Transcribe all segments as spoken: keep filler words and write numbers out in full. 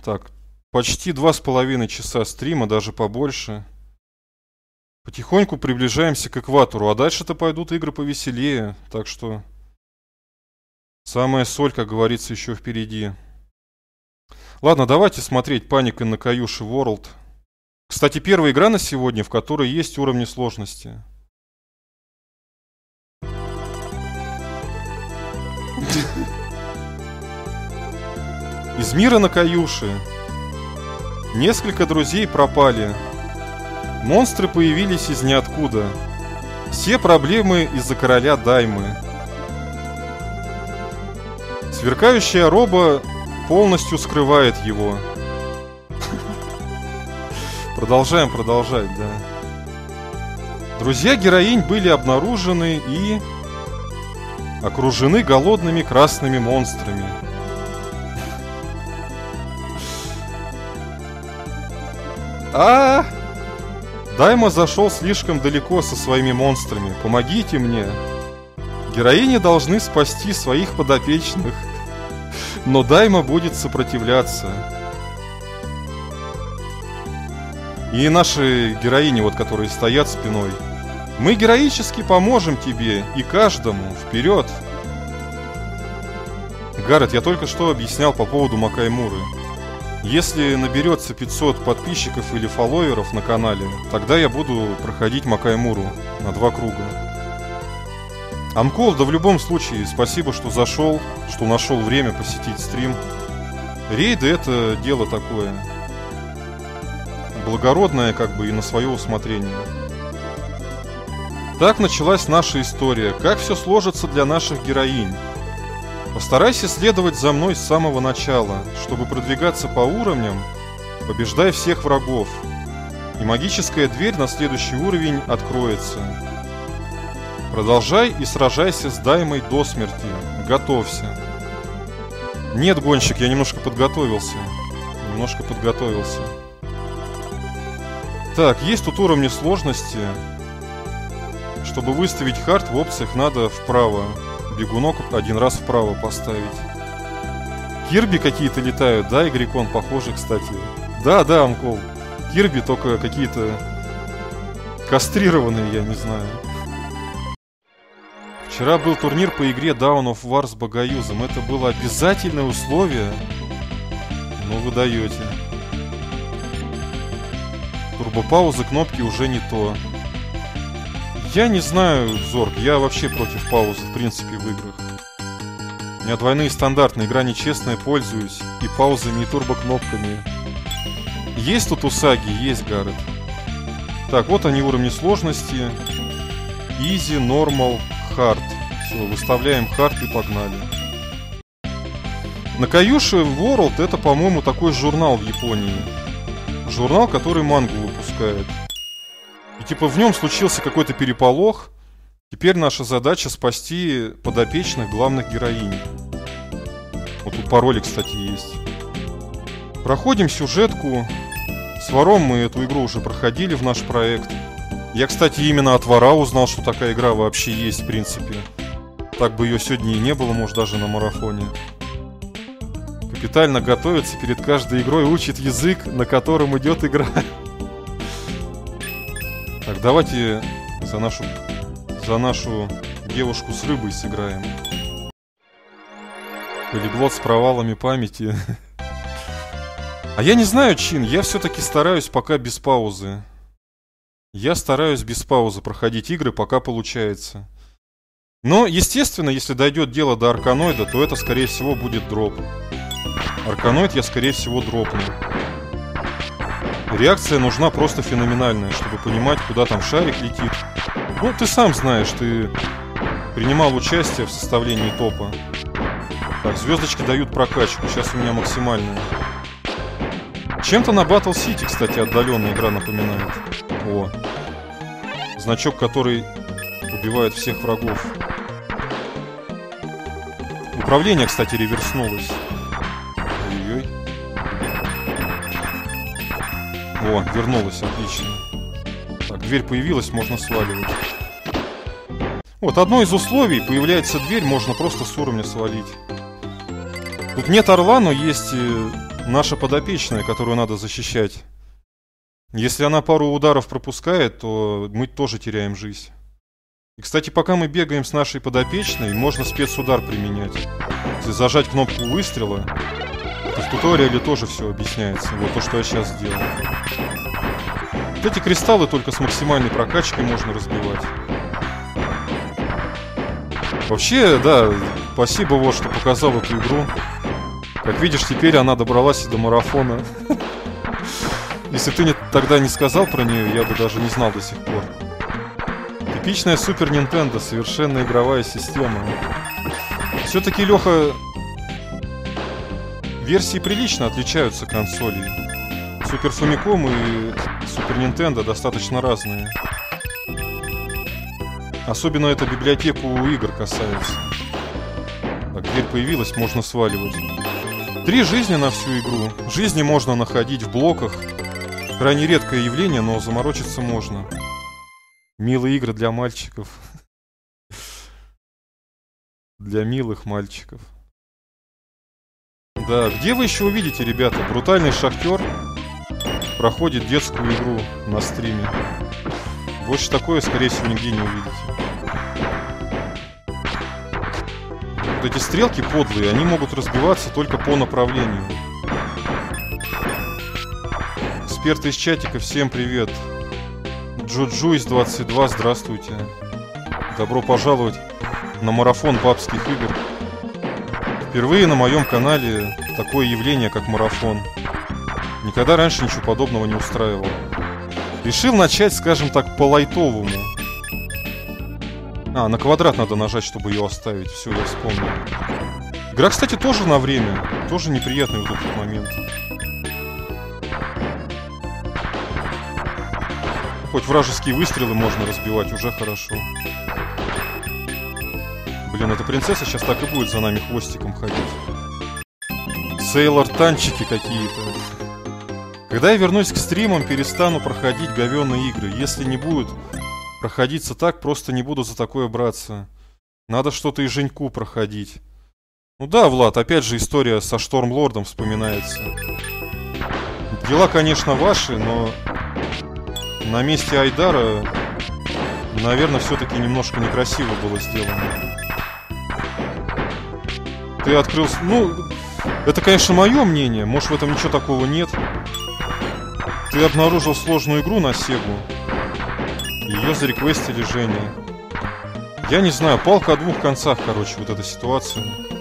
Так, почти два с половиной часа стрима, даже побольше. Потихоньку приближаемся к экватору, а дальше-то пойдут игры повеселее, так что самая соль, как говорится, еще впереди. Ладно, давайте смотреть Panic in Nakayushi World. Кстати, первая игра на сегодня, в которой есть уровни сложности. Из мира Накаюши. Несколько друзей пропали. Монстры появились из ниоткуда. Все проблемы из-за короля Даймы. Сверкающая роба полностью скрывает его. Продолжаем продолжать, да. Друзья героинь были обнаружены и окружены голодными красными монстрами. А, Дайма зашел слишком далеко со своими монстрами. Помогите мне. Героини должны спасти своих подопечных, но Дайма будет сопротивляться. И наши героини, вот которые стоят спиной. Мы героически поможем тебе и каждому. Вперед! Гаррет, я только что объяснял по поводу Макаймуры. Если наберется пятьсот подписчиков или фолловеров на канале, тогда я буду проходить Макаймуру на два круга. Амкол, да в любом случае, спасибо, что зашел, что нашел время посетить стрим. Рейды — это дело такое. Благородное, как бы, и на свое усмотрение. Так началась наша история. Как все сложится для наших героинь? Постарайся следовать за мной с самого начала, чтобы продвигаться по уровням, побеждай всех врагов. И магическая дверь на следующий уровень откроется. Продолжай и сражайся с Даймой до смерти. Готовься. Нет, гонщик, я немножко подготовился. Немножко подготовился. Так, есть тут уровни сложности. Чтобы выставить хард, в опциях надо вправо. Бегунок один раз вправо поставить. Кирби какие-то летают, да, Игрекон, похоже, кстати. Да, да, Амкол. Кирби, только какие-то кастрированные, я не знаю. Вчера был турнир по игре Dawn of War с Багаюзом. Это было обязательное условие. Ну вы даете. Турбопаузы, кнопки уже не то. Я не знаю, Зорг, я вообще против паузы, в принципе, в играх. У меня двойные стандартные, игра нечестная, пользуюсь и паузами, и турбокнопками. Есть тут Усаги, есть Гаррет. Так, вот они уровни сложности. Easy, Normal, Hard. Все, выставляем Hard и погнали. Накаюши World — это, по-моему, такой журнал в Японии. Журнал, который мангу выпускает. И типа в нем случился какой-то переполох. Теперь наша задача спасти подопечных главных героинь. Вот тут пароли, кстати, есть. Проходим сюжетку. С Вором мы эту игру уже проходили в наш проект. Я, кстати, именно от Вора узнал, что такая игра вообще есть, в принципе. Так бы ее сегодня и не было, может, даже на марафоне. Капитально готовится перед каждой игрой, учит язык, на котором идет игра. Так, давайте за нашу, за нашу девушку с рыбой сыграем. Полиглот с провалами памяти. А я не знаю, Чин, я все-таки стараюсь пока без паузы. Я стараюсь без паузы проходить игры, пока получается. Но, естественно, если дойдет дело до Арканоида, то это, скорее всего, будет дроп. Арканоид я, скорее всего, дропну. Реакция нужна просто феноменальная, чтобы понимать, куда там шарик летит. Ну, ты сам знаешь, ты принимал участие в составлении топа. Так, звездочки дают прокачку, сейчас у меня максимальная. Чем-то на Battle City, кстати, отдаленная игра напоминает. О, значок, который убивает всех врагов. Управление, кстати, реверснулось. Ой-ой. О, вернулась, отлично. Так, дверь появилась, можно сваливать. Вот, одно из условий, появляется дверь, можно просто с уровня свалить. Тут нет орла, но есть наша подопечная, которую надо защищать. Если она пару ударов пропускает, то мы тоже теряем жизнь. И, кстати, пока мы бегаем с нашей подопечной, можно спецудар применять. Если зажать кнопку выстрела, то в туториале тоже все объясняется. Вот то, что я сейчас сделал. Вот эти кристаллы только с максимальной прокачкой можно разбивать. Вообще, да, спасибо, вот, что показал эту игру. Как видишь, теперь она добралась и до марафона. Если ты тогда не сказал про нее, я бы даже не знал до сих пор. Типичная Супер Нинтендо, совершенно игровая система. Все-таки, Леха, версии прилично отличаются консолей. Супер Фамиком и Супер Нинтендо достаточно разные. Особенно это библиотеку игр касается. Так, дверь появилась, можно сваливать. Три жизни на всю игру. Жизни можно находить в блоках. Крайне редкое явление, но заморочиться можно. Милые игры для мальчиков. Для милых мальчиков. Да, где вы еще увидите, ребята? Брутальный шахтер проходит детскую игру на стриме. Больше такое, скорее всего, нигде не увидите. Вот эти стрелки подлые, они могут разбиваться только по направлению. Эксперты из чатика, всем привет. Джуджу из двадцать два, здравствуйте. Добро пожаловать на марафон бабских игр. Впервые на моем канале такое явление, как марафон. Никогда раньше ничего подобного не устраивал. Решил начать, скажем так, по-лайтовому. А, на квадрат надо нажать, чтобы ее оставить. Все, я вспомнил. Игра, кстати, тоже на время. Тоже неприятный вот этот момент. Хоть вражеские выстрелы можно разбивать, уже хорошо. Блин, эта принцесса сейчас так и будет за нами хвостиком ходить. Сейлор-танчики какие-то. Когда я вернусь к стримам, перестану проходить говёные игры. Если не будет проходиться так, просто не буду за такое браться. Надо что-то и Женьку проходить. Ну да, Влад, опять же история со Штормлордом вспоминается. Дела, конечно, ваши, но на месте Айдара, наверное, все-таки немножко некрасиво было сделано. Ты открыл... Ну, это, конечно, мое мнение. Может, в этом ничего такого нет. Ты обнаружил сложную игру на Сегу. Ее зареквестили Женя. Я не знаю, палка о двух концах, короче, вот эта ситуация.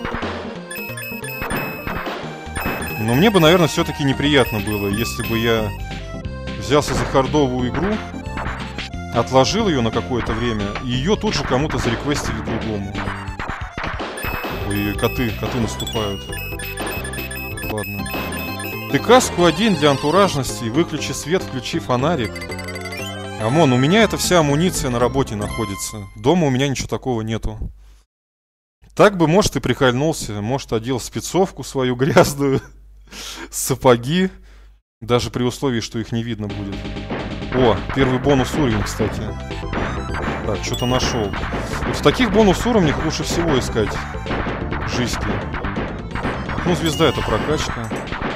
Но мне бы, наверное, все-таки неприятно было, если бы я взялся за хардовую игру, отложил ее на какое-то время, и ее тут же кому-то зареквестили другому. Ой, коты, коты наступают. Ладно. Ты каску один для антуражности, выключи свет, включи фонарик. Амон, у меня эта вся амуниция на работе находится. Дома у меня ничего такого нету. Так бы, может, и прикольнулся. Может, одел спецовку свою грязную, сапоги. Даже при условии, что их не видно будет. О, первый бонус уровень, кстати. Так, что-то нашел. Вот в таких бонус уровнях лучше всего искать жизни. Ну, звезда — это прокачка.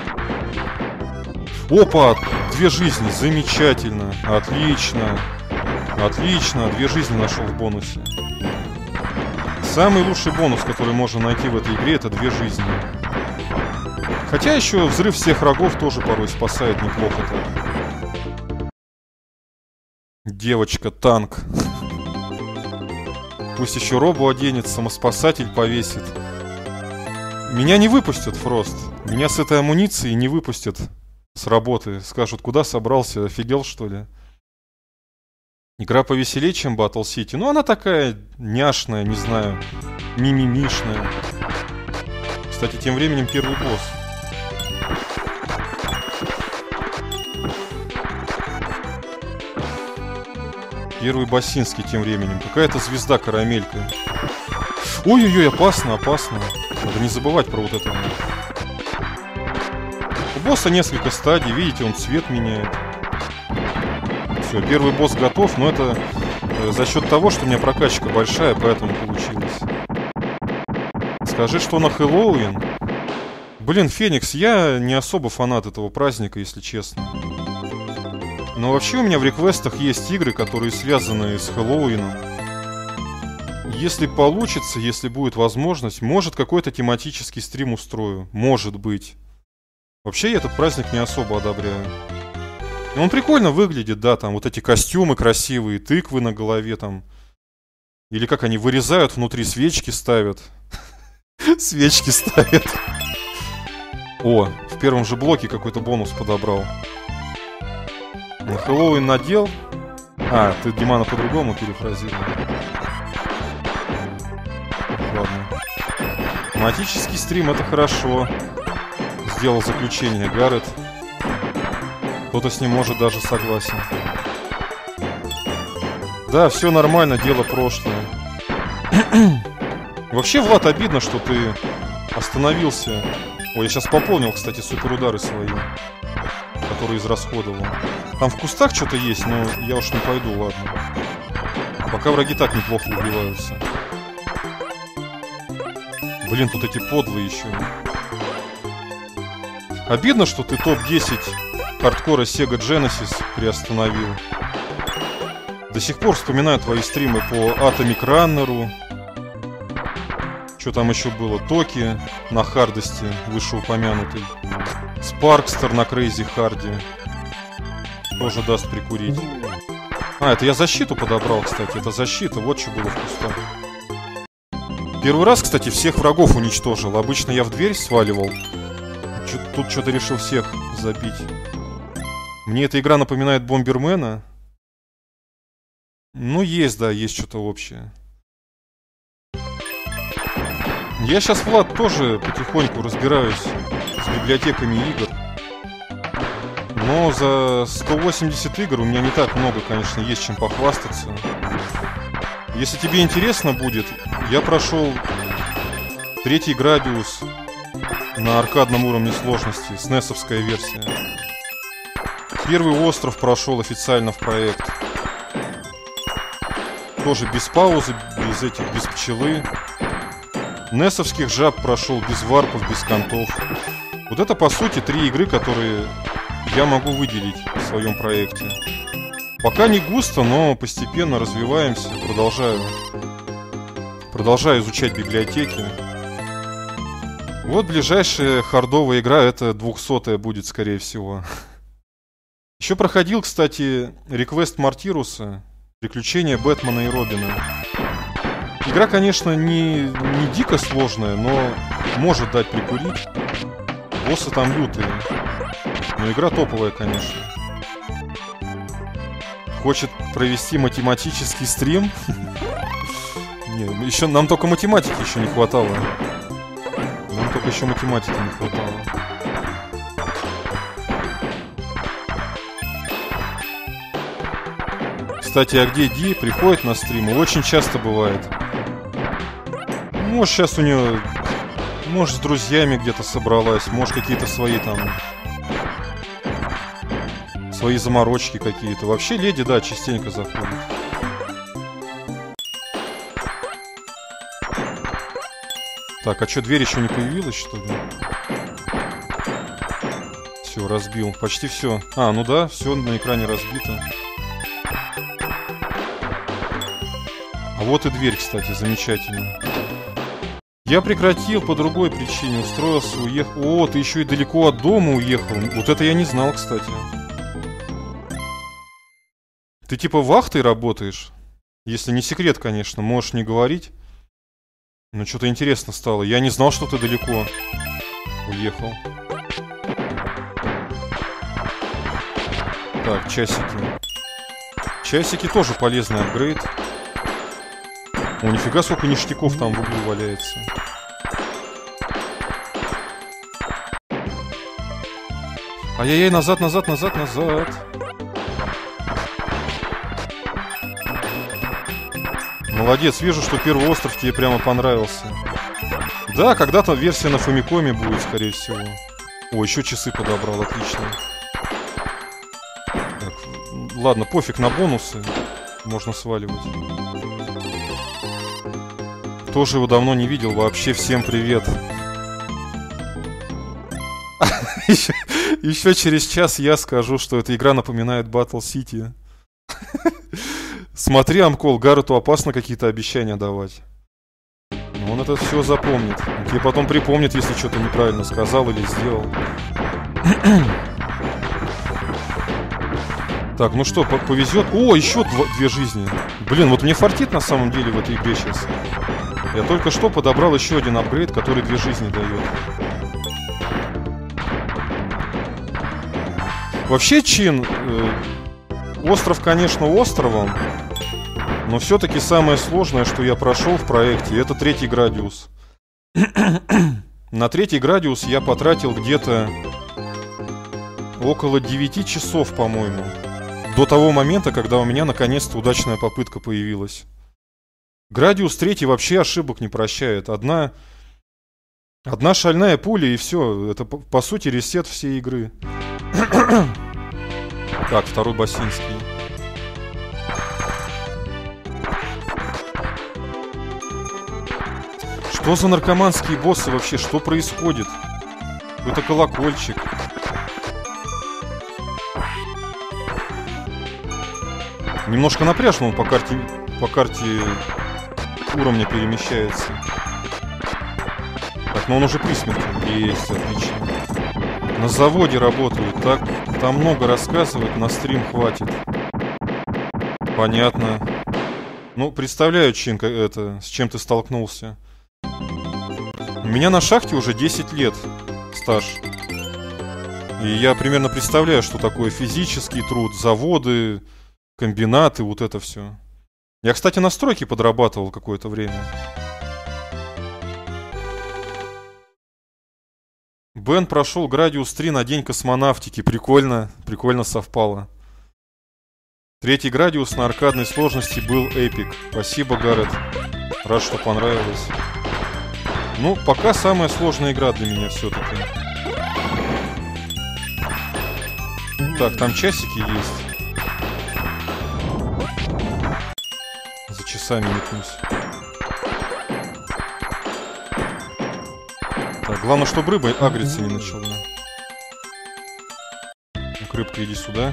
Опа! Две жизни. Замечательно. Отлично. Отлично. Две жизни нашел в бонусе. Самый лучший бонус, который можно найти в этой игре, это две жизни. Хотя еще взрыв всех врагов тоже порой спасает неплохо так. Девочка-танк. Пусть еще робу оденет, самоспасатель повесит. Меня не выпустят, Фрост. Меня с этой амуницией не выпустят с работы. Скажут, куда собрался, офигел, что ли? Игра повеселее, чем Battle City. Ну, она такая няшная, не знаю, мимимишная. Кстати, тем временем первый босс. Первый Басинский тем временем. Какая-то звезда карамелька. Ой-ой-ой, опасно, опасно. Надо не забывать про вот это. У босса несколько стадий, видите, он цвет меняет. Все, первый босс готов, но это за счет того, что у меня прокачка большая, поэтому получилось. Скажи, что на Хэллоуин. Блин, Феникс, я не особо фанат этого праздника, если честно. Но вообще у меня в реквестах есть игры, которые связаны с Хэллоуином. Если получится, если будет возможность, может какой-то тематический стрим устрою. Может быть. Вообще я этот праздник не особо одобряю. Он прикольно выглядит, да, там вот эти костюмы красивые, тыквы на голове там. Или как они вырезают, внутри свечки ставят. Свечки ставят. О, в первом же блоке какой-то бонус подобрал. На Хэллоуин надел. А, ты Димана по-другому перефразировал. Ладно. Тематический стрим — это хорошо. Сделал заключение Гаррет. Кто-то с ним может даже согласен. Да, все нормально, дело прошлое. Вообще, Влад, обидно, что ты остановился. Ой, я сейчас пополнил, кстати, суперудары свои, которые израсходовал. Там в кустах что-то есть, но я уж не пойду, ладно. Пока враги так неплохо убиваются. Блин, тут эти подлые еще. Обидно, что ты топ десять хардкора Sega Genesis приостановил. До сих пор вспоминаю твои стримы по Atomic Runner. Что там еще было? Токи на хардости, вышеупомянутый. Спаркстер на Крейзи Харде. Тоже даст прикурить. А, это я защиту подобрал, кстати. Это защита, вот что было в кустах. Первый раз, кстати, всех врагов уничтожил. Обычно я в дверь сваливал. Тут что-то решил всех забить. Мне эта игра напоминает Бомбермена. Ну, есть, да, есть что-то общее. Я сейчас, Влад, тоже потихоньку разбираюсь с библиотеками игр. Но за сто восемьдесят игр у меня не так много, конечно, есть чем похвастаться. Если тебе интересно будет, я прошел третий Градиус на аркадном уровне сложности, снесовская версия. Первый остров прошел официально в проект. Тоже без паузы, без этих, без пчелы. Несовских жаб прошел без варпов, без контов. Вот это, по сути, три игры, которые я могу выделить в своем проекте. Пока не густо, но постепенно развиваемся. Продолжаю, продолжаю изучать библиотеки. Вот ближайшая хардовая игра, это двухсотая будет, скорее всего. Еще проходил, кстати, реквест Мартируса. Приключения Бэтмена и Робина. Игра, конечно, не, не дико сложная, но может дать прикурить. Боссы там лютые. Но игра топовая, конечно. Хочет провести математический стрим? Не, еще нам только математики еще не хватало. Нам только еще математики не хватало. Кстати, а где Ди приходит на стримы? Очень часто бывает. Может, сейчас у нее... Может, с друзьями где-то собралась. Может, какие-то свои там... Свои заморочки какие-то. Вообще, леди, да, частенько заходит. Так, а что, дверь еще не появилась, что ли? Все, разбил. Почти все. А, ну да, все на экране разбито. А вот и дверь, кстати, замечательно. Я прекратил по другой причине. Устроился, уехал. О, ты еще и далеко от дома уехал. Вот это я не знал, кстати. Ты типа вахтой работаешь? Если не секрет, конечно, можешь не говорить. Но что-то интересно стало. Я не знал, что ты далеко уехал. Так, часики. Часики тоже полезный апгрейд. О, нифига сколько ништяков там в углу валяется. Ай-яй-яй, назад, назад, назад, назад. Молодец, вижу, что первый остров тебе прямо понравился. Да, когда-то версия на Фамикоме будет, скорее всего. О, еще часы подобрал, отлично. Так, ладно, пофиг на бонусы. Можно сваливать. Тоже его давно не видел. Вообще всем привет. Еще, еще через час я скажу, что эта игра напоминает Battle City. Смотри, Амкол, Гаррету опасно какие-то обещания давать. Но он это все запомнит. Он тебе потом припомнит, если что-то неправильно сказал или сделал. Так, ну что, повезет. О, еще два, две жизни. Блин, вот мне фартит на самом деле в этой игре сейчас. Я только что подобрал еще один апгрейд, который две жизни дает. Вообще, Чин, э, остров, конечно, островом, но все-таки самое сложное, что я прошел в проекте, это третий градиус. На третий градиус я потратил где-то около девяти часов, по-моему. До того момента, когда у меня наконец-то удачная попытка появилась. Градиус третий вообще ошибок не прощает. Одна, одна шальная пуля и все. Это, по, по сути, ресет всей игры. Так, второй бассейнский. Что за наркоманские боссы вообще? Что происходит? Какой-то колокольчик. Немножко напряжно он по карте, по карте уровня перемещается. Так, но он уже при смерти. Есть, отлично. На заводе работают. Так, там много рассказывать, на стрим хватит. Понятно. Ну, представляю, Чин, это, с чем ты столкнулся. У меня на шахте уже десять лет стаж. И я примерно представляю, что такое физический труд, заводы, комбинаты, вот это все. Я, кстати, на стройке подрабатывал какое-то время. Бен прошел Градиус три на день космонавтики. Прикольно, прикольно совпало. Третий Градиус на аркадной сложности был эпик. Спасибо, Гаррет. Рад, что понравилось. Ну, пока самая сложная игра для меня все-таки. Так, там часики есть. За часами метнусь. Так, главное, чтобы рыба агриться не начала. Так, рыбка, иди сюда.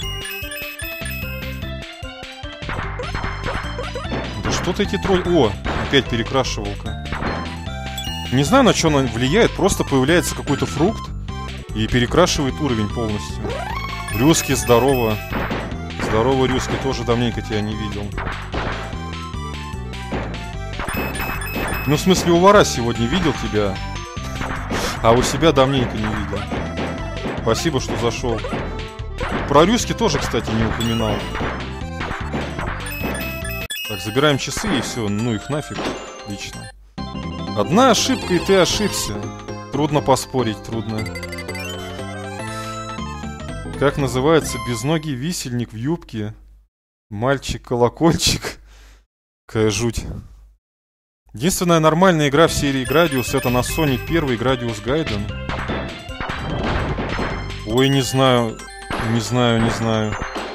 Да что-то эти тролли... О, опять перекрашивалка. Не знаю, на что она влияет, просто появляется какой-то фрукт и перекрашивает уровень полностью. Рюски, здорово. Здорово, Рюски, тоже давненько тебя не видел. Ну, в смысле, у вора сегодня видел тебя, а у себя давненько не видел. Спасибо, что зашел. Про Рюски тоже, кстати, не упоминал. Так, забираем часы и все, ну их нафиг, лично. Одна ошибка, и ты ошибся. Трудно поспорить, трудно. Как называется безногий висельник в юбке? Мальчик-колокольчик. Какая жуть. Единственная нормальная игра в серии Градиус — это на Sony первый Градиус Гайден. Ой, не знаю. Не знаю, не знаю.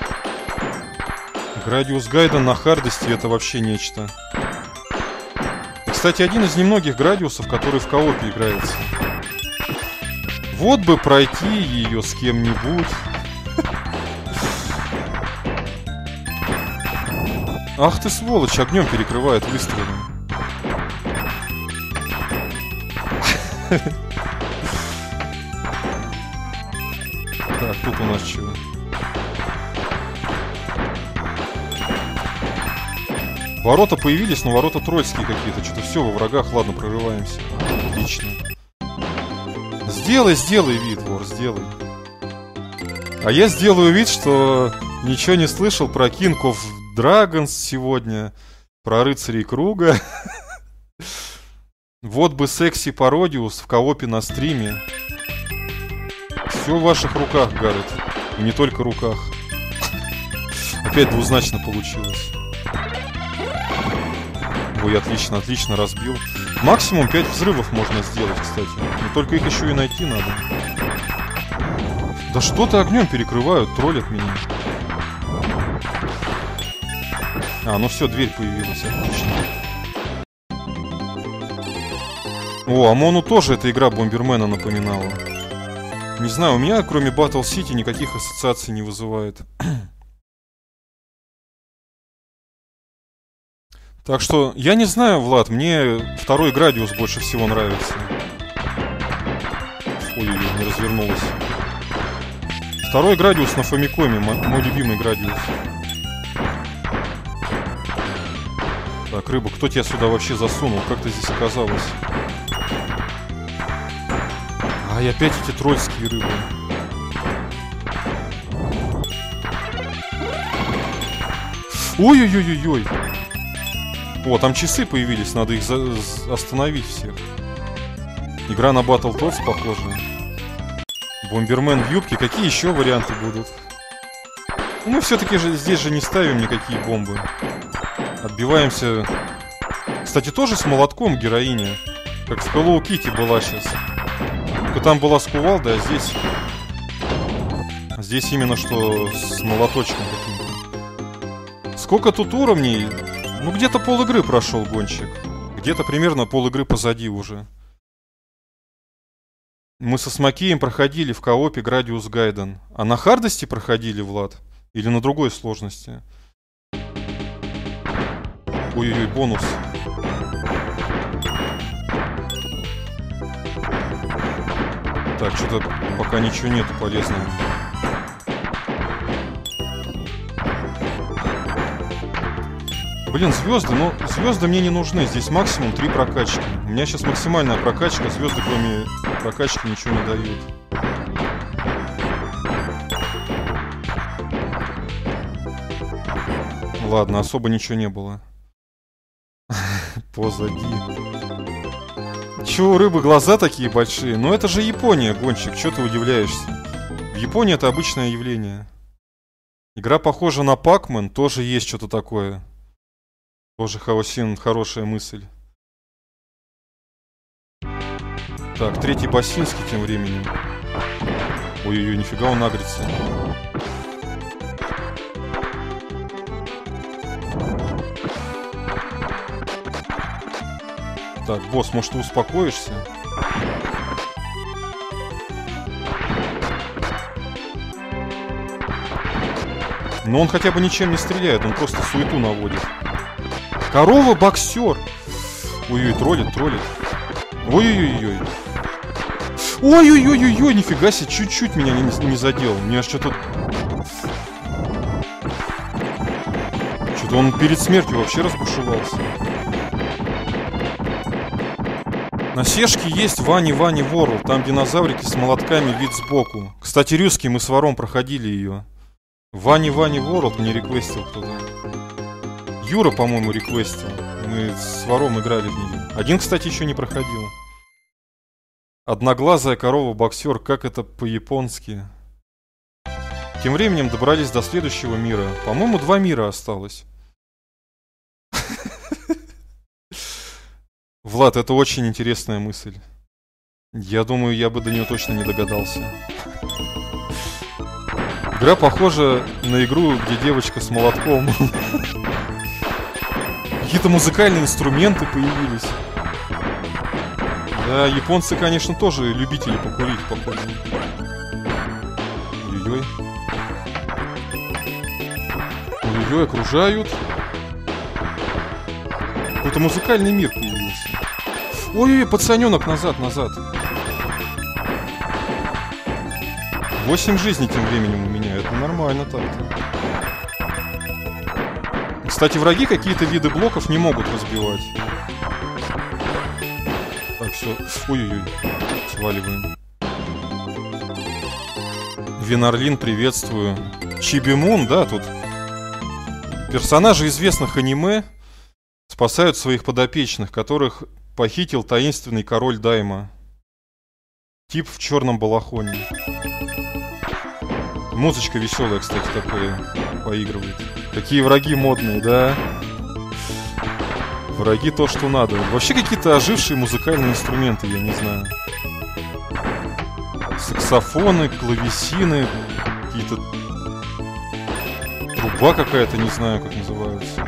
Градиус Гайден на хардости — это вообще нечто. Кстати, один из немногих Градиусов, который в коопе играется. Вот бы пройти ее с кем-нибудь. Ах ты сволочь, огнем перекрывает выстрелы. Так, тут у нас чего? Ворота появились, но ворота тролльские какие-то. Что-то все во врагах. Ладно, прорываемся. Отлично. Сделай, сделай вид, вор, сделай. А я сделаю вид, что ничего не слышал про King of Dragons сегодня. Про рыцарей круга. Вот бы секси Пародиус в коопе на стриме. Все в ваших руках, Гаррет. И не только руках. Опять двузначно получилось. Ой, отлично, отлично разбил. Максимум пять взрывов можно сделать, кстати. Но только их еще и найти надо. Да что-то огнем перекрывают, троллят меня. А, ну все, дверь появилась, отлично. О, Амону тоже эта игра Бомбермена напоминала. Не знаю, у меня кроме Battle City никаких ассоциаций не вызывает. Так что, я не знаю, Влад, мне второй Градиус больше всего нравится. Ой-ой-ой, не развернулась. Второй Градиус на Фамикоме, мой любимый Градиус. Так, рыба, кто тебя сюда вообще засунул? Как ты здесь оказалась? Ай, опять эти тролльские рыбы. Ой-ой-ой-ой-ой. О, там часы появились, надо их за остановить всех. Игра на Battletoads похожа. Бомбермен в юбке, какие еще варианты будут? Ну, мы все-таки же здесь же не ставим никакие бомбы. Отбиваемся. Кстати, тоже с молотком героиня. Как в Hello Kitty была сейчас. Только там была с кувалдой, а здесь... Здесь именно что с молоточком каким-то. Сколько тут уровней? Ну, где-то пол игры прошел гонщик. Где-то примерно пол игры позади уже. Мы со Смокеем проходили в коопе Градиус Гайден. А на хардости проходили, Влад? Или на другой сложности? Ой-ой-ой, бонус. Так, что-то пока ничего нету полезного. Блин, звезды, ну, звезды мне не нужны. Здесь максимум три прокачки. У меня сейчас максимальная прокачка. Звезды, кроме прокачки, ничего не дают. Ладно, особо ничего не было. Позади. Чего у рыбы глаза такие большие? Ну это же Япония, гонщик, чё ты удивляешься? В Японии это обычное явление. Игра похожа на Pac-Man, тоже есть что-то такое. Тоже Хаосин, хорошая мысль. Так, третий Басинский тем временем. Ой-ой-ой, нифига он агрится. Так, босс, может, ты успокоишься? Но он хотя бы ничем не стреляет, он просто суету наводит. Корова-боксер! Ой-ой, троллит, троллит. Ой-ой-ой-ой. Ой-ой-ой-ой-ой, нифига себе, чуть-чуть меня не, не задел. У меня аж что-то... Что-то он перед смертью вообще разбушевался. На Сешке есть Вани Вани Ворлд. Там динозаврики с молотками, вид сбоку. Кстати, Рюски, мы с Вором проходили ее. Вани Вани Ворлд мне реквестил кто-то. Юра, по-моему, реквестил. Мы с Вором играли в нее. Один, кстати, еще не проходил. Одноглазая корова-боксер. Как это по-японски? Тем временем добрались до следующего мира. По-моему, два мира осталось. Влад, это очень интересная мысль. Я думаю, я бы до нее точно не догадался. Игра похожа на игру, где девочка с молотком. Какие-то музыкальные инструменты появились. Да, японцы, конечно, тоже любители покурить, походу. Ой-ой-ой. Ой-ой-ой, окружают. Какой-то музыкальный мир появился. Ой-ой-ой, пацаненок, назад, назад. Восемь жизней тем временем у меня. Это нормально так-то. Кстати, враги какие-то виды блоков не могут разбивать. Так, все. Ой-ой-ой. Сваливаем. Винарлин, приветствую. Чибимун, да, тут. Персонажи известных аниме спасают своих подопечных, которых похитил таинственный король Дайма. Тип в черном балахоне. Музычка веселая, кстати, такая поигрывает. Какие враги модные, да? Враги то, что надо. Вообще какие-то ожившие музыкальные инструменты, я не знаю. Саксофоны, клавесины, какие-то... Труба какая-то, не знаю, как называются.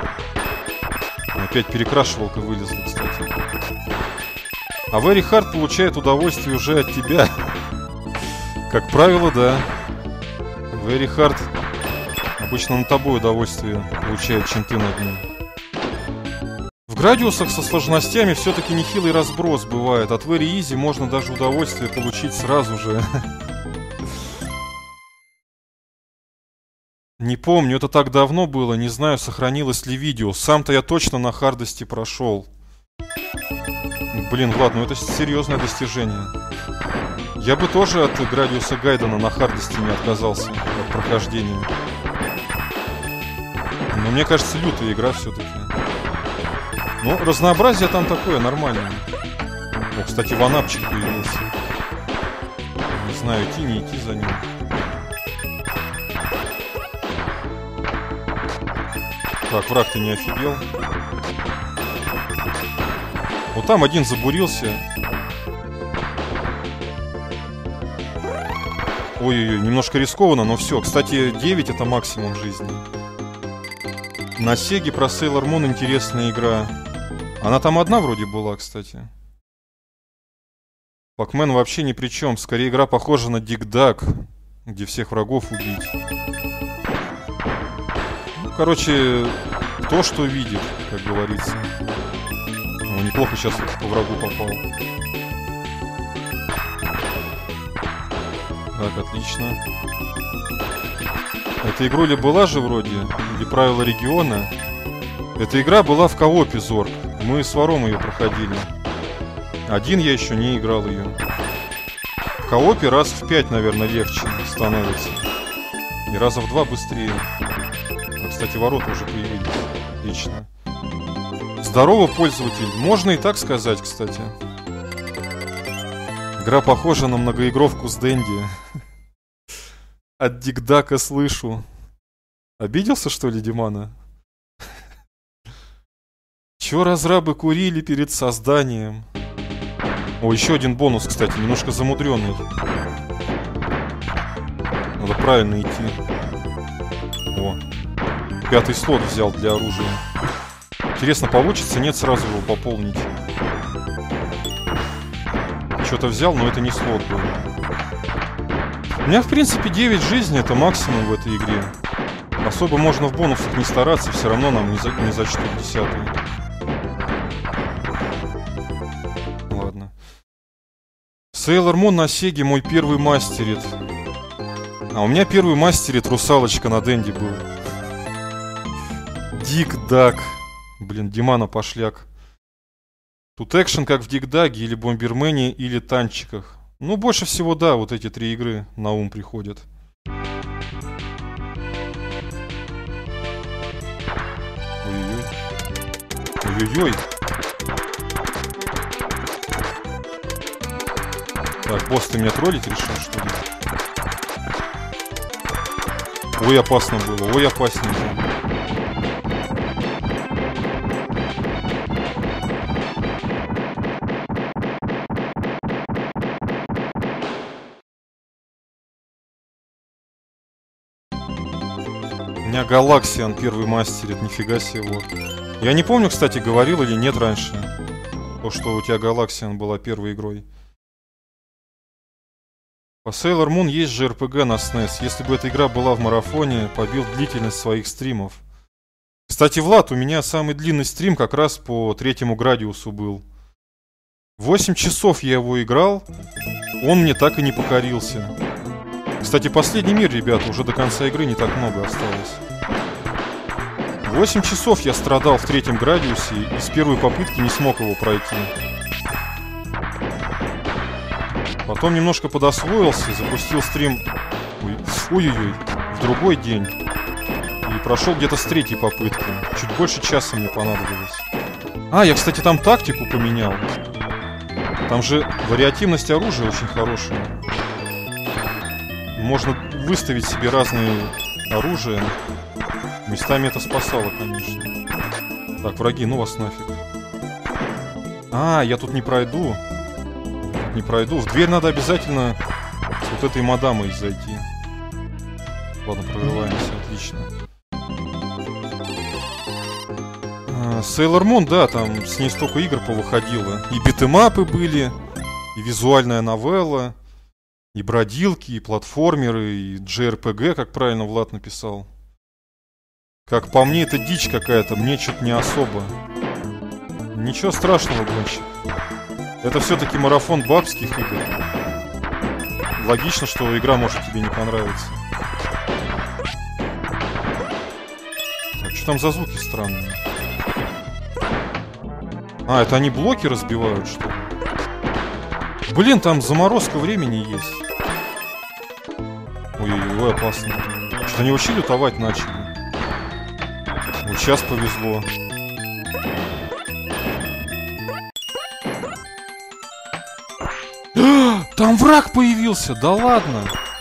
Опять перекрашивалка вылезла, кстати. А Very Hard получает удовольствие уже от тебя. Как правило, да. Very hard. Обычно над тобой удовольствие получает, чем ты над ним. В градиусах со сложностями все-таки нехилый разброс бывает. От Very Easy можно даже удовольствие получить сразу же. Не помню, это так давно было, не знаю, сохранилось ли видео. Сам-то я точно на хардости прошел. Блин, Влад, ну это серьезное достижение. Я бы тоже от Градиуса Гайдена на хардости не отказался от прохождения. Но мне кажется, лютая игра все-таки. Ну, разнообразие там такое, нормальное. О, кстати, ванапчик появился. Не знаю, идти, не идти за ним. Так, враг, ты не офигел? Вот там один забурился. Ой-ой-ой, немножко рискованно, но все. Кстати, девять это максимум жизни. На Сеге про Sailor Moon интересная игра. Она там одна вроде была, кстати. Пакмен вообще ни при чем. Скорее игра похожа на Dig Dug, где всех врагов убить. Ну, короче, то, что видит, как говорится. Ну, неплохо сейчас по врагу попал. Так, отлично. Эта игруля была же вроде, или правила региона. Эта игра была в коопе, Зорг. Мы с Вором ее проходили. Один я еще не играл ее. В коопе раз в пять, наверное, легче становится. И раза в два быстрее. А, кстати, ворота уже появились. Отлично. Здорово, пользователь. Можно и так сказать, кстати. Игра похожа на многоигровку с Дэнди. От Дигдака слышу. Обиделся, что ли, Димана? Чё разрабы курили перед созданием? О, еще один бонус, кстати, немножко замудренный. Надо правильно идти. О, пятый слот взял для оружия. Интересно, получится? Нет, сразу его пополнить. Что-то взял, но это не слот был. У меня, в принципе, девять жизней это максимум в этой игре. Особо можно в бонусах не стараться, все равно нам не, за, не зачтут десятую. Ладно. Sailor Moon на Сеге мой первый мастерит. А у меня первый мастерит русалочка на Дэнди был. Dig Dug. Блин, Димана пошляк. Тут экшен как в Dig Dug или Бомбермене или Танчиках. Ну, больше всего, да, вот эти три игры на ум приходят. Ой-ой-ой. Ой-ой-ой. Так, босс, ты меня троллить решил, что ли? Ой, опасно было, ой, опасненько. У меня Галаксиан первый мастерит, нифига себе, вот. Я не помню, кстати, говорил или нет раньше, то, что у тебя Галаксиан была первой игрой. По Sailor Moon есть же эр пи джи на снес. Если бы эта игра была в марафоне, побил длительность своих стримов. Кстати, Влад, у меня самый длинный стрим как раз по третьему Градиусу был. восемь часов я его играл, он мне так и не покорился. Кстати, последний мир, ребята, уже до конца игры не так много осталось. восемь часов я страдал в третьем Градиусе и с первой попытки не смог его пройти. Потом немножко подосвоился, запустил стрим ой-ой-ой, в другой день. И прошел где-то с третьей попытки. Чуть больше часа мне понадобилось. А, я, кстати, там тактику поменял. Там же вариативность оружия очень хорошая. Можно выставить себе разные оружия. Местами это спасало, конечно. Так, враги, ну вас нафиг. А, я тут не пройду. Не пройду. В дверь надо обязательно с вот этой мадамой зайти. Ладно, прорываемся, отлично. Sailor Moon, да, там с ней столько игр повыходило. И битэмапы были, и визуальная новелла, И бродилки, и платформеры, и джей ар пи джи, как правильно Влад написал. Как по мне, это дичь какая-то, мне что-то не особо. Ничего страшного, гонщик. Это все-таки марафон бабских игр. Логично, что игра может тебе не понравиться. Так, что там за звуки странные? А, это они блоки разбивают, что ли? Блин, там заморозка времени есть. Ой-ой-ой, опасно. Что-то они вообще лютовать начали. Вот сейчас повезло. Там враг появился, да ладно.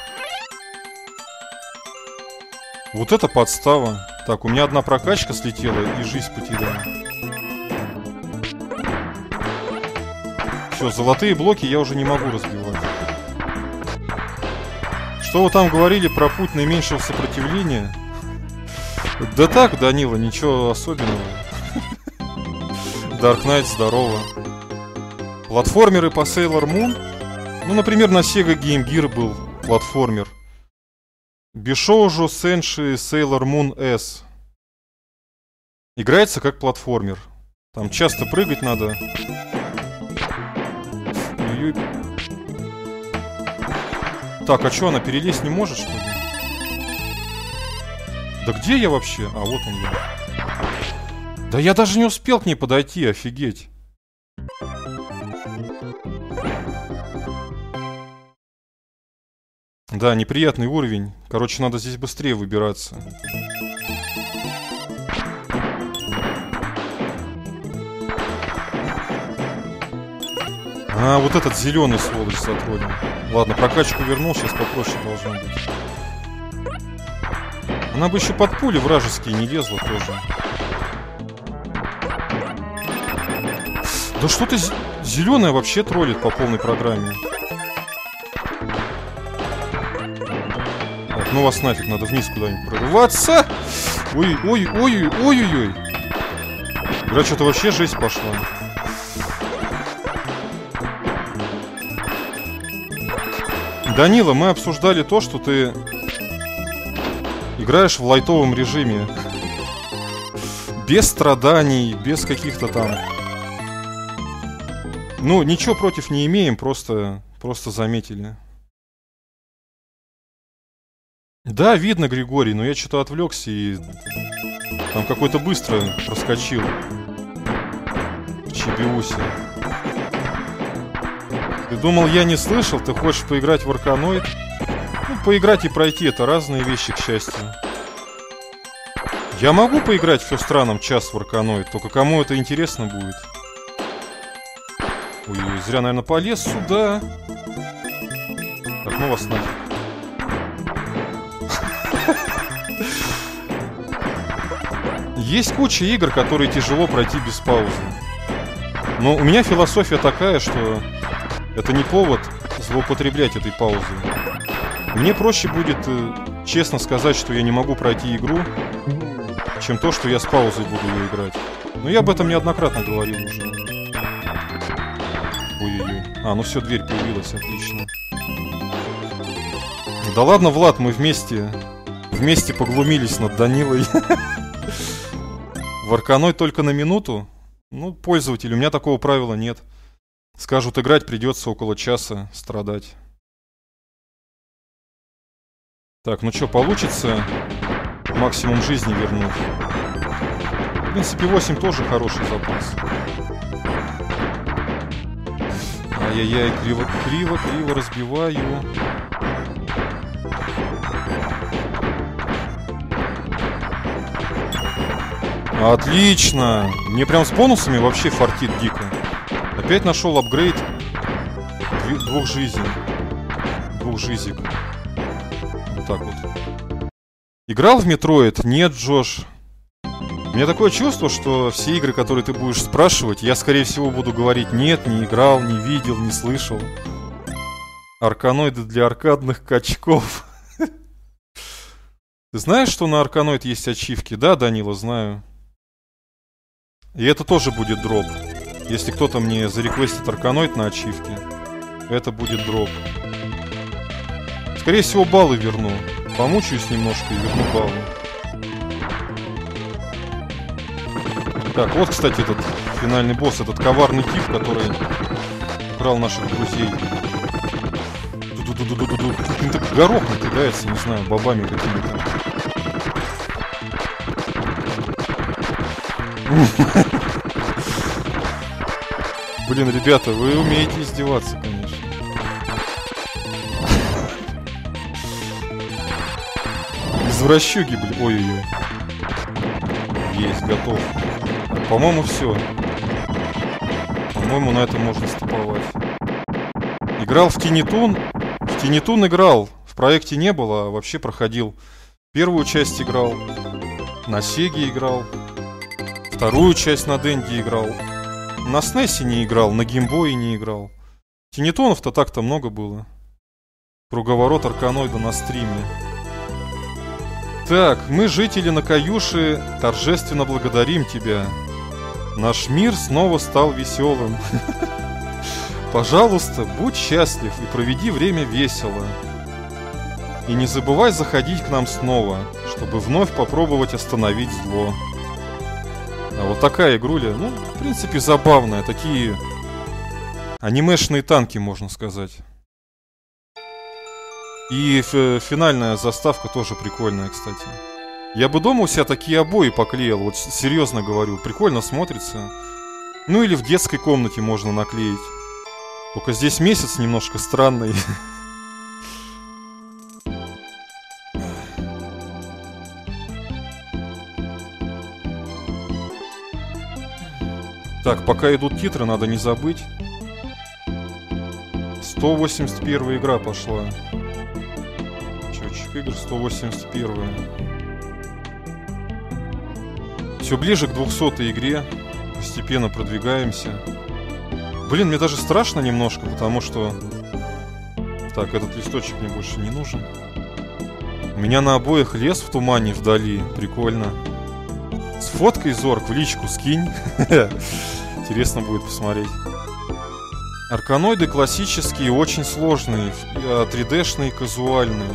Вот это подстава. Так, у меня одна прокачка слетела и жизнь потеряла. Все, золотые блоки я уже не могу разбивать. Что вы там говорили про путь наименьшего сопротивления? Да так, Данила, ничего особенного. Dark Knight, здорово. Платформеры по Sailor Moon? Ну, например, на Sega Game Gear был платформер. Бишоужо Сенши Sailor Moon S. Играется как платформер. Там часто прыгать надо. Ой-ой. Так, а что, она перелезть не может, что ли? Да где я вообще? А, вот он я. Да я даже не успел к ней подойти, офигеть. Да, неприятный уровень. Короче, надо здесь быстрее выбираться. А, вот этот зеленый сволочь затроллил. Ладно, прокачку вернул, сейчас попроще должно быть. Она бы еще под пули вражеские не лезла тоже. Да что-то зеленое вообще троллит по полной программе. Так, ну вас нафиг, надо вниз куда-нибудь прорываться. Ой, ой, ой, ой, ой, ой. Игра что-то вообще жесть пошла. Данила, мы обсуждали то, что ты играешь в лайтовом режиме. Без страданий, без каких-то там... Ну, ничего против не имеем, просто, просто заметили. Да, видно, Григорий, но я что-то отвлекся и... Там какой-то быстро проскочил. В Чебиусе. Ты думал, я не слышал? Ты хочешь поиграть в Арканоид? Ну, поиграть и пройти — это разные вещи, к счастью. Я могу поиграть в Фёстраном час в Арканоид, только кому это интересно будет? Ой, зря, наверное, полез сюда. Так, ну вас нафиг. Есть куча игр, которые тяжело пройти без паузы. Но у меня философия такая, что это не повод злоупотреблять этой паузой. Мне проще будет э, честно сказать, что я не могу пройти игру, чем то, что я с паузой буду ее играть. Но я об этом неоднократно говорил уже. Ой-ой-ой. А, ну все, дверь появилась, отлично. Да ладно, Влад, мы вместе, вместе поглумились над Данилой. В Арканоид только на минуту? Ну, пользователь, у меня такого правила нет. Скажут, играть придется около часа, страдать. Так, ну что, получится максимум жизни вернуть? В принципе, восемь тоже хороший запас. Ай-яй-яй, криво, криво, криво разбиваю. Отлично! Мне прям с бонусами вообще фартит дико. Опять нашел апгрейд двух жизней. Двух жизик. Вот так вот. Играл в Метроид? Нет, Джош. У меня такое чувство, что все игры, которые ты будешь спрашивать, я, скорее всего, буду говорить: нет, не играл, не видел, не слышал. Арканоиды для аркадных качков. Ты знаешь, что на Арканоид есть ачивки? Да, Данила, знаю. И это тоже будет дроп. Если кто-то мне зареквестит Арканоид на ачивке, это будет дроп. Скорее всего, баллы верну. Помучаюсь немножко и верну баллы. Так, вот, кстати, этот финальный босс, этот коварный тип, который украл наших друзей. Ду-ду-ду-ду-ду-ду. Каким-то горохом кидается, не знаю, бобами какими-то. Блин, ребята, вы умеете издеваться, конечно. Извращуги, блин. Ой-ой-ой. Есть, готов. По-моему, все. По-моему, на это можно стыповать. Играл в Тинитун. В Тинитун играл. В проекте не было, а вообще проходил. Первую часть играл. На Сеге играл. Вторую часть на Денде играл. На снесе не играл, на геймбое не играл. Тинитонов-то так-то много было. Круговорот Арканоида на стриме. Так, мы, жители Накаюши, торжественно благодарим тебя. Наш мир снова стал веселым. Пожалуйста, будь счастлив и проведи время весело. И не забывай заходить к нам снова, чтобы вновь попробовать остановить зло. А вот такая игруля, ну, в принципе, забавная. Такие анимешные танки, можно сказать. И финальная заставка тоже прикольная, кстати. Я бы дома у себя такие обои поклеил, вот серьезно говорю. Прикольно смотрится. Ну или в детской комнате можно наклеить. Только здесь месяц немножко странный. Так, пока идут титры, надо не забыть. сто восемьдесят первая игра пошла. Счетчик игр сто восемьдесят первая. Все ближе к двухсотой игре. Постепенно продвигаемся. Блин, мне даже страшно немножко, потому что... Так, этот листочек мне больше не нужен. У меня на обоих лес в тумане вдали. Прикольно. Сфоткай, Зорг, в личку скинь. Интересно будет посмотреть. Арканоиды классические, очень сложные, три дэ-шные, казуальные.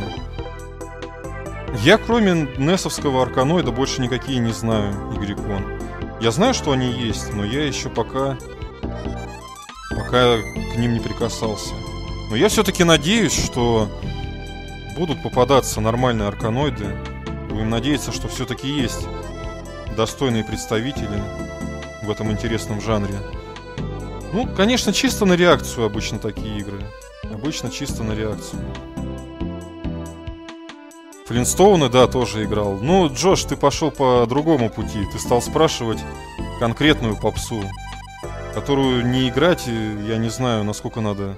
Я, кроме несовского арканоида, больше никакие не знаю, Игрекон. Я знаю, что они есть, но я еще пока... Пока к ним не прикасался. Но я все-таки надеюсь, что будут попадаться нормальные арканоиды. Будем надеяться, что все-таки есть достойные представители в этом интересном жанре. Ну, конечно, чисто на реакцию обычно такие игры. Обычно чисто на реакцию. Флинстоуны, да, тоже играл. Ну, Джош, ты пошел по другому пути. Ты стал спрашивать конкретную попсу, которую не играть, я не знаю, насколько надо...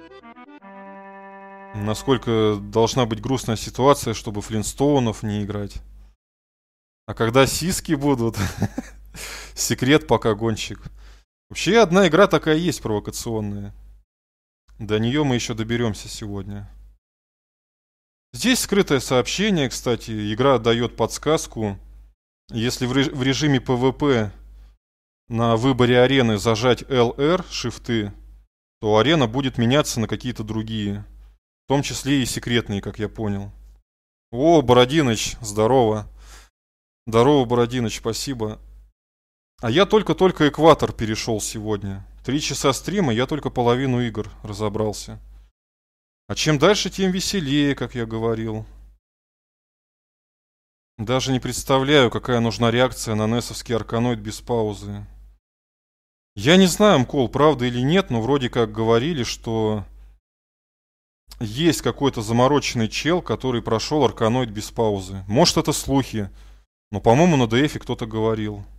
Насколько должна быть грустная ситуация, чтобы Флинстоунов не играть. А когда сиськи будут... Секрет пока, гонщик. Вообще, одна игра такая есть провокационная. До нее мы еще доберемся сегодня. Здесь скрытое сообщение, кстати. Игра дает подсказку. Если в режиме пэ вэ пэ на выборе арены зажать эл эр, шифты, то арена будет меняться на какие-то другие. В том числе и секретные, как я понял. О, Бородиныч, здорово. Здорово, Бородиныч, спасибо. А я только-только экватор перешел сегодня. Три часа стрима, я только половину игр разобрался. А чем дальше, тем веселее, как я говорил. Даже не представляю, какая нужна реакция на несовский арканоид без паузы. Я не знаю, Мкол, правда или нет, но вроде как говорили, что есть какой-то замороченный чел, который прошел арканоид без паузы. Может, это слухи, но, по-моему, на ди эф кто-то говорил.